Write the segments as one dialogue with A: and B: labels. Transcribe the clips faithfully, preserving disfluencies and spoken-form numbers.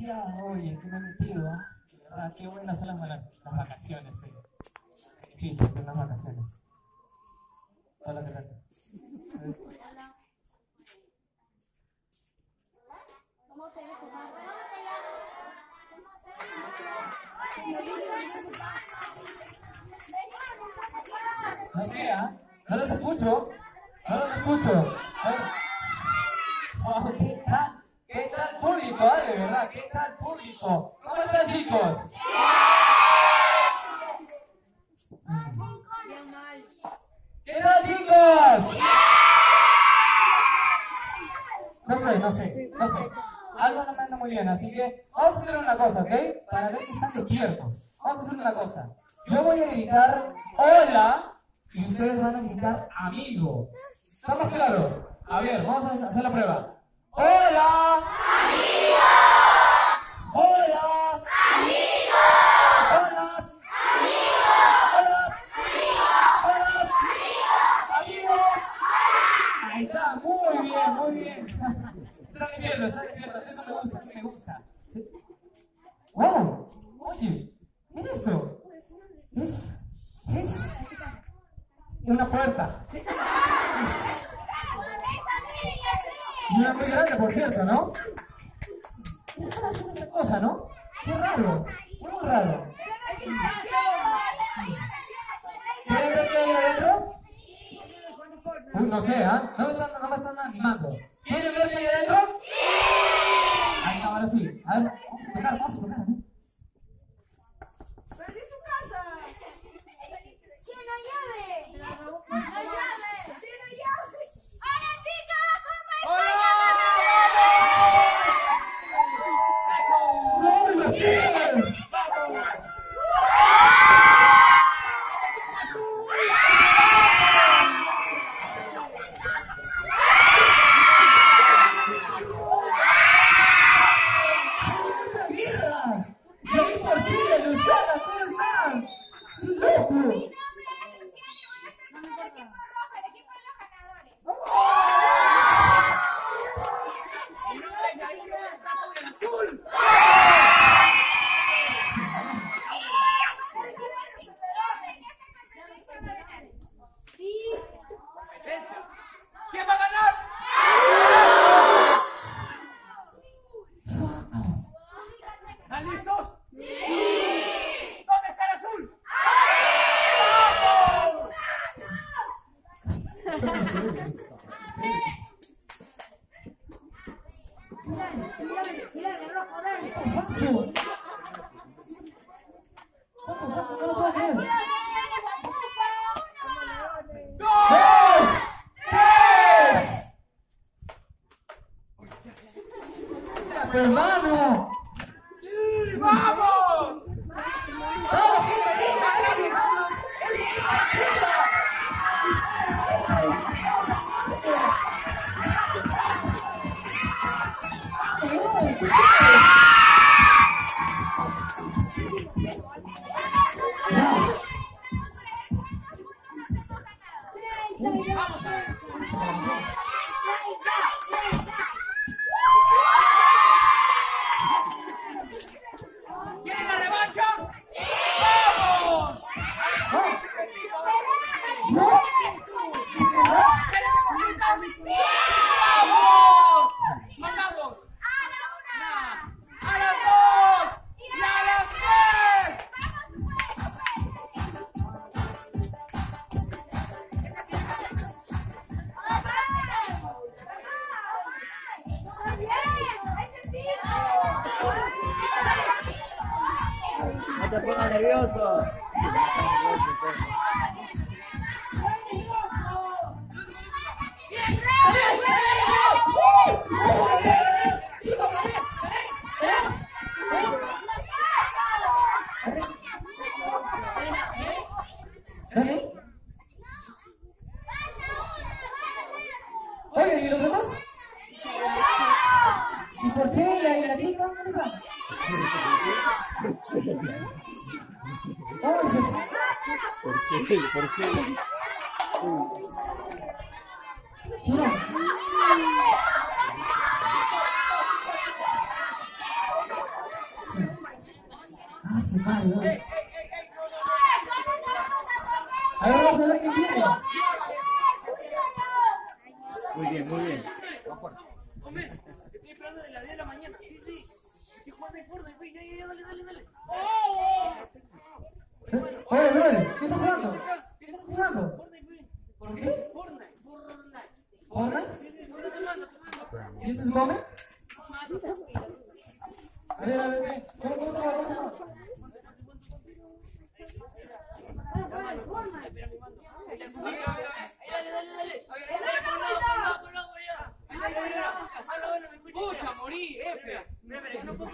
A: Ya, oye, que me he metido, ¿ah? De verdad, qué buenas son las, las, las vacaciones, eh. Difíciles son las vacaciones. Hola, ¿qué tal?
B: ¿Cómo se llama tu madre?
A: No sé, ¿ah? No los escucho. No los escucho. Wow, ¿qué tal? ¿Qué tal público? Ah, de verdad, ¿qué tal público? ¿Cómo están, chicos? ¿Qué tal, chicos? No sé, no sé, no sé. Algo no me anda muy bien, así que vamos a hacer una cosa, ¿ok? Para ver que están despiertos. Vamos a hacer una cosa. Yo voy a gritar hola y ustedes van a gritar amigo. ¿Estamos claros? A ver, vamos a hacer la prueba. ¡Hola! ¡Amigo! ¡Hola! ¡Amigo! ¡Hola! ¡Amigo! ¡Hola! ¡Amigo! ¡Hola! ¡Amigo! Ahí está, muy bien, muy bien. Está despierto, está despierto. Eso me gusta, eso me gusta. ¡Wow! Oye, mira esto. Es, es una puerta. Y una muy grande, por cierto, ¿no? ¿Qué están haciendo esta cosa, no? Qué raro, muy raro. ¿Quieren ver qué hay adentro? Uy, no sé, ¿ah? ¿eh? No, me están, no me están animando. ¿Quieren ver qué hay adentro? ¡Sí! Ahí está, ahora sí. A ver, vamos a tocar, vamos a tocar, ¿eh?
B: ¡Perdí tu casa! ¡Chino llave! ¡Se la robó! ¡La llave! ¡Chino llave! ¡Hola, chicos! ¿Cómo están?
A: ¡No, lo quieren! ¡Hermano! ¡Sí, vamos! ¡Vamos,
C: ¿Quieren la revancha?
D: No te pongas nervioso.
A: Oye, ¿y los demás? ¿Y por Chela y la chica? ¿Dónde están? ¿Cómo se llama?
D: Por Chile, por Chile.
A: Mira. su madre, ¿no? A ver, vamos a ver qué tiene.
D: Muy bien, muy bien.
C: Hombre, estoy esperando de las diez de la mañana. Sí, sí. Estoy jugando en Fortnite, güey. Ya, ya, ya, dale, dale, dale.
A: Oye, brother, ¿qué estás jugando? ¿Qué estás jugando?
C: Fortnite, güey.
A: ¿Por qué?
C: Fortnite, Fortnite.
A: ¿Fortnite?
C: Sí, sí, no te mando, te mando.
A: ¿Y ese es Gómez? A ver, a ver, a ver. ¿Cómo, cómo se llama? ¿Cómo se llama?
C: Dale, dale, dale. Pucha, morí, F. No puedo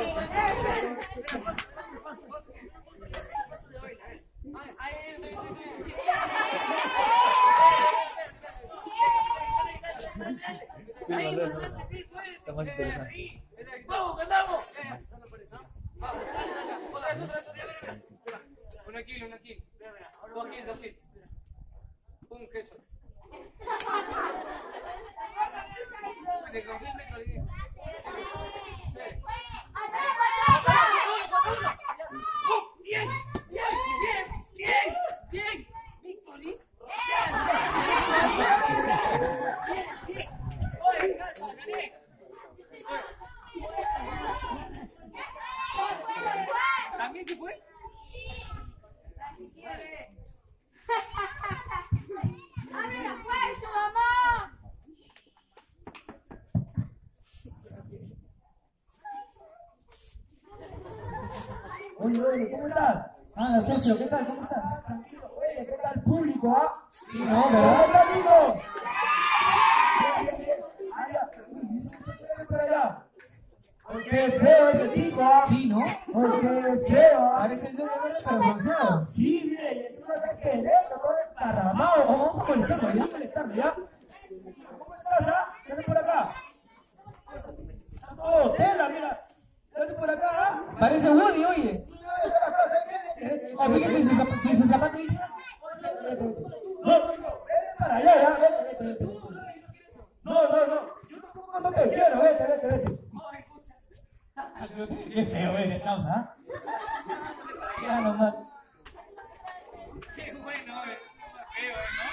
D: Está más interesante.
C: ¡Vamos, cantamos! Vamos, dale, dale. Otra vez, otra vez, otra vez. Una kill, una kill. Dos kills, dos kills. Un headshot. De confío me colgué. ¡Bien! ¡Bien! ¡Bien! ¡Bien! ¡Bien! ¡Victory! ¡Oye, gané! ¿También se fue?
B: ¡Abre la puerta, mamá!
E: Oye, oye, ¿cómo estás?
A: Ah, socio, ¿qué tal? ¿Cómo estás?
E: Tranquilo, oye, ¿qué tal público, ah?
A: Sí, no,
E: ¿Cómo
A: ¿verdad?
E: estás, amigo? Ah, ya. Uy, dice un muchacho que viene por allá. Oye, qué feo ese chico, ah.
A: Sí, ¿no?
E: Oye, qué feo, ah.
A: Parece el doble verde, pero bronceado.
E: Sí, mire, y encima está queriendo, todo esparramado.
A: Vamos a molestarlo, ¿ya?
E: Vamos a molestarlo, ¿ya? ¿Cómo estás, ah? ¿Qué haces por acá? Oh, tela, mira. ¿Qué haces por acá, ah?
A: Parece Woody, oye.
E: Tú debes estar acá, ¿sabes qué?
A: Oh, fíjate, si su, si su zapato dice...
E: No, no, no, vete para allá, ya, vete, vete, vete. No, no, no, yo tampoco no te quiero, vete, vete, vete.
A: Qué feo eres, causa, ¿ah? Ya nomás.
C: Qué bueno, eh. Feo, ¿no?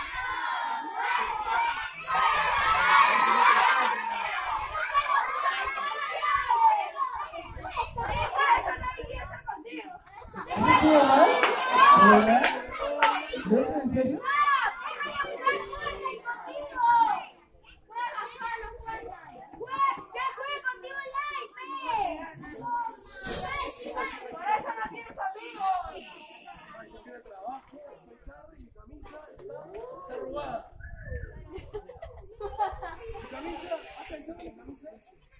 A: ¿Eso estuvo mal? ¿De verdad? ¿De eso, en serio?
C: Está robada. ¿Tu camisa? ¿Has pensado en tu camisa?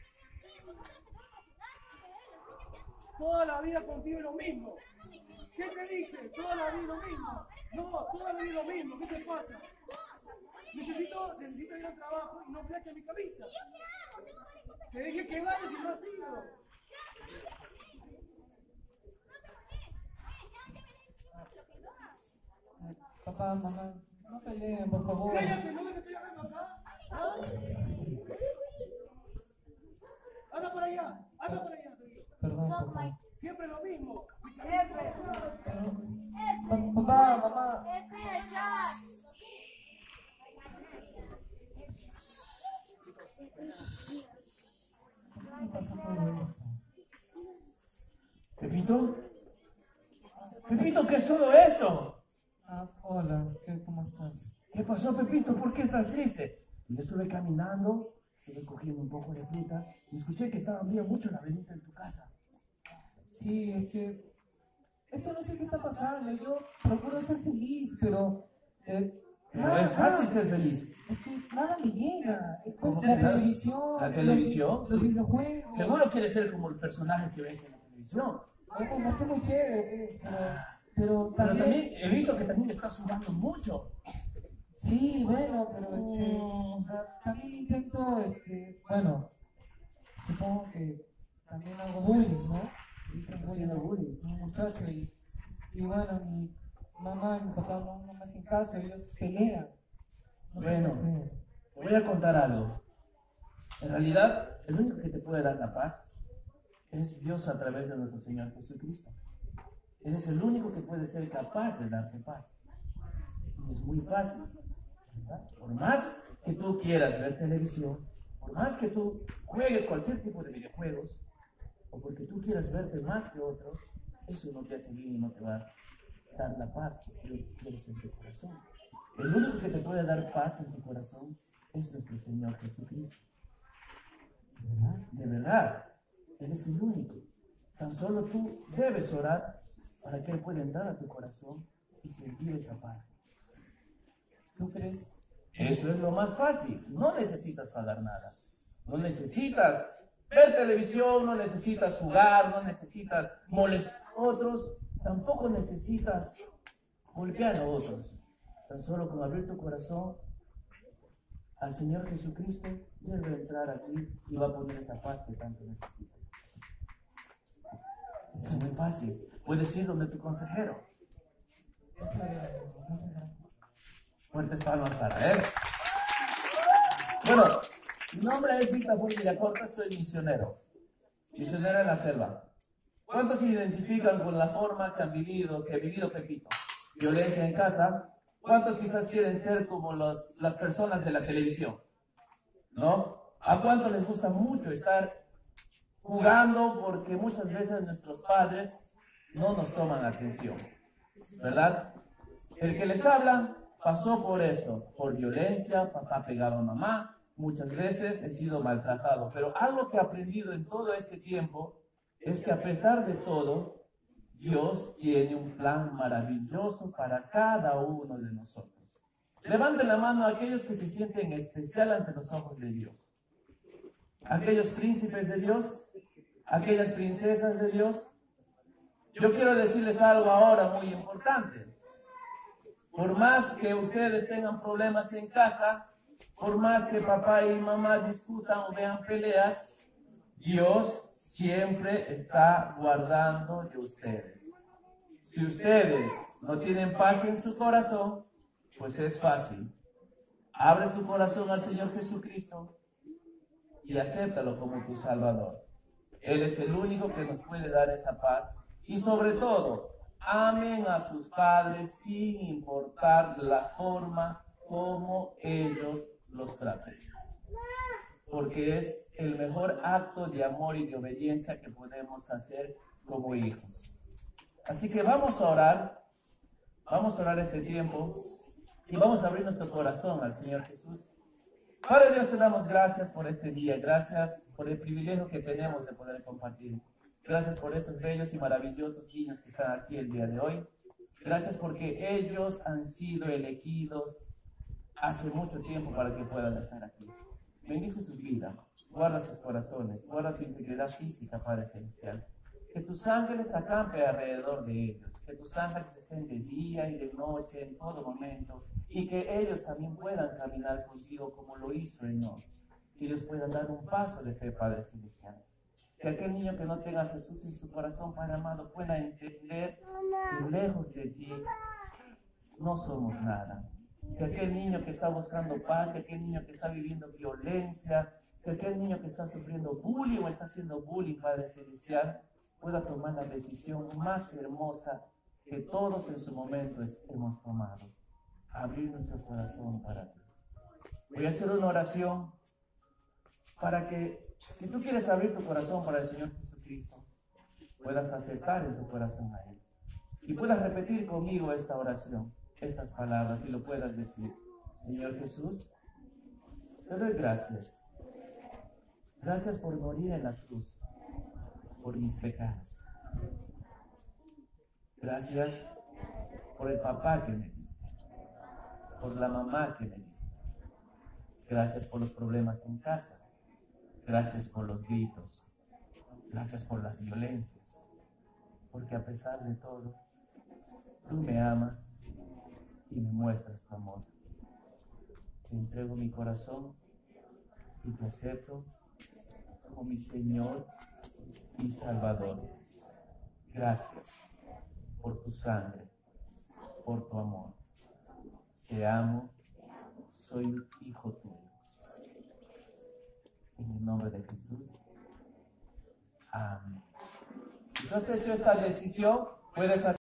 C: Toda la vida contigo es lo mismo. ¿Qué te dije? Toda la vida lo mismo. No, toda la vida lo mismo. ¿Qué te pasa? Necesito, necesito ir al trabajo y no plancha mi camisa. Te dije que vayas y no has ido.
A: Papá, mamá, no peleen, por favor.
C: Cállate, no te estoy hablando acá. ¿Ah? Anda por allá, anda por allá.
A: Perdón, papá.
C: Siempre lo mismo. Siempre.
A: Pa- Papá, mamá. ¿Qué pasa todo esto?
E: ¿Pepito? ¿Pepito, qué es todo esto?
A: Ah, hola, ¿qué, ¿cómo estás?
E: ¿Qué pasó, Pepito? ¿Por qué estás triste? Yo estuve caminando, estuve cogiendo un poco de fruta y escuché que estaba bien mucho la velita en tu casa.
A: Sí, es que esto no sé qué está pasando. Yo procuro ser feliz, pero eh,
E: Pero
A: nada,
E: es fácil
A: nada.
E: ser feliz.
A: Es que nada me llega.
E: ¿Cómo
A: La
E: que nada?
A: televisión,
E: ¿La televisión?
A: los, los videojuegos.
E: Seguro quieres ser como los personajes que ves en la televisión.
A: Bueno, no estoy muy chévere, pero, pero
E: Pero
A: también,
E: también he visto que también estás sudando mucho.
A: sí, bueno, pero este, ah, también intento, este, bueno, supongo que también hago bullying, ¿no? Dicen
E: Estás
A: bullying
E: haciendo
A: a
E: bullying.
A: un muchacho y, y bueno, mi mamá y mi papá no, no me hacen caso, ellos pelean. No sé
E: Bueno.
A: qué hacer.
E: Te voy a contar algo. En realidad, el único que te puede dar la paz es Dios a través de nuestro Señor Jesucristo. Eres el único que puede ser capaz de darte paz. Y es muy fácil, ¿verdad? Por más que tú quieras ver televisión, por más que tú juegues cualquier tipo de videojuegos, o porque tú quieras verte más que otros, eso no te hace bien y no te va a dar la paz que tú quieres en tu corazón. El único que te puede dar paz en tu corazón es nuestro Señor Jesucristo. ¿De verdad? De verdad, Él es el único. Tan solo tú debes orar para que Él pueda entrar a tu corazón y sentir esa paz. ¿Tú crees? Eso es lo más fácil. No necesitas pagar nada. No necesitas ver televisión, no necesitas jugar, no necesitas molestar a otros, tampoco necesitas golpear a otros. Tan solo con abrir tu corazón al Señor Jesucristo, Él va a entrar aquí y va a poner esa paz que tanto necesitas. Es muy fácil. Puedes ir donde tu consejero. Fuertes palmas para él. Bueno, mi nombre es Víctor Villacorta, soy misionero. Misionero en la selva. ¿Cuántos se identifican con la forma que han vivido, que ha vivido Pepito? Violencia en casa. ¿Cuántos quizás quieren ser como los, las personas de la televisión? ¿No? ¿A cuántos les gusta mucho estar jugando porque muchas veces nuestros padres no nos toman atención? ¿Verdad? El que les habla pasó por eso, por violencia, papá pegaba a mamá, muchas veces he sido maltratado, pero algo que he aprendido en todo este tiempo es que a pesar de todo, Dios tiene un plan maravilloso para cada uno de nosotros. Levanten la mano a aquellos que se sienten especial ante los ojos de Dios. Aquellos príncipes de Dios, aquellas princesas de Dios. Yo quiero decirles algo ahora muy importante. Por más que ustedes tengan problemas en casa, por más que papá y mamá discutan o vean peleas, Dios siempre está guardando de ustedes. Si ustedes no tienen paz en su corazón, pues es fácil. Abre tu corazón al Señor Jesucristo y acéptalo como tu Salvador. Él es el único que nos puede dar esa paz. Y sobre todo, amen a sus padres sin importar la forma como ellos los traten. Porque es el mejor acto de amor y de obediencia que podemos hacer como hijos. Así que vamos a orar, vamos a orar este tiempo y vamos a abrir nuestro corazón al Señor Jesús. Padre Dios, te damos gracias por este día, gracias por el privilegio que tenemos de poder compartir. Gracias por estos bellos y maravillosos niños que están aquí el día de hoy. Gracias porque ellos han sido elegidos hace mucho tiempo para que puedan estar aquí. Bendice sus vidas, guarda sus corazones, guarda su integridad física, Padre Celestial. Que tus ángeles acampen alrededor de ellos, que tus ángeles estén de día y de noche, en todo momento, y que ellos también puedan caminar contigo como lo hizo Enoc. Que ellos puedan dar un paso de fe, Padre Celestial. Que aquel niño que no tenga a Jesús en su corazón, Padre amado, pueda entender que lejos de ti no somos nada. Que aquel niño que está buscando paz, que aquel niño que está viviendo violencia, que aquel niño que está sufriendo bullying o está haciendo bullying, Padre Celestial, pueda tomar la decisión más hermosa que todos en su momento hemos tomado. Abrir nuestro corazón para ti. Voy a hacer una oración para que, si tú quieres abrir tu corazón para el Señor Jesucristo, puedas aceptar en tu corazón a Él. Y puedas repetir conmigo esta oración, estas palabras, y lo puedas decir. Señor Jesús, te doy gracias. Gracias por morir en la cruz, por mis pecados. Gracias por el papá que me diste, por la mamá que me diste. Gracias por los problemas en casa. Gracias por los gritos. Gracias por las violencias. Porque a pesar de todo, tú me amas y me muestras tu amor. Te entrego mi corazón y te acepto como mi Señor y Salvador. Gracias por tu sangre, por tu amor. Te amo, soy un hijo tuyo. En el nombre de Jesús. Amén. Si tú has hecho esta decisión, puedes hacer